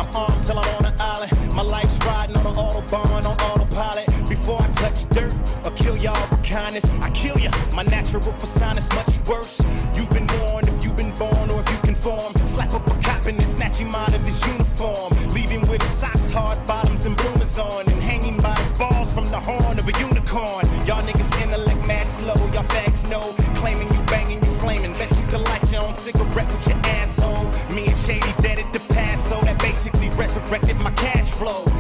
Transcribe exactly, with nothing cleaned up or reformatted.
I'm armed till I'm on an island. My life's riding on an autobahn, on autopilot. Before I touch dirt or kill y'all with kindness, I kill ya. My natural persona's much worse. You've been warned if you've been born or if you conform. Slap up a cop and then snatch him out of his uniform. Leave him with his socks, hard bottoms, and bloomers on, and hanging by his balls from the horn of a unicorn. Y'all niggas intellect mad slow, y'all fags know. Claiming you banging, you flaming. Bet you can light your own cigarette with your asshole. Me and Shady dead at the past, so that basically resurrected my cash flow.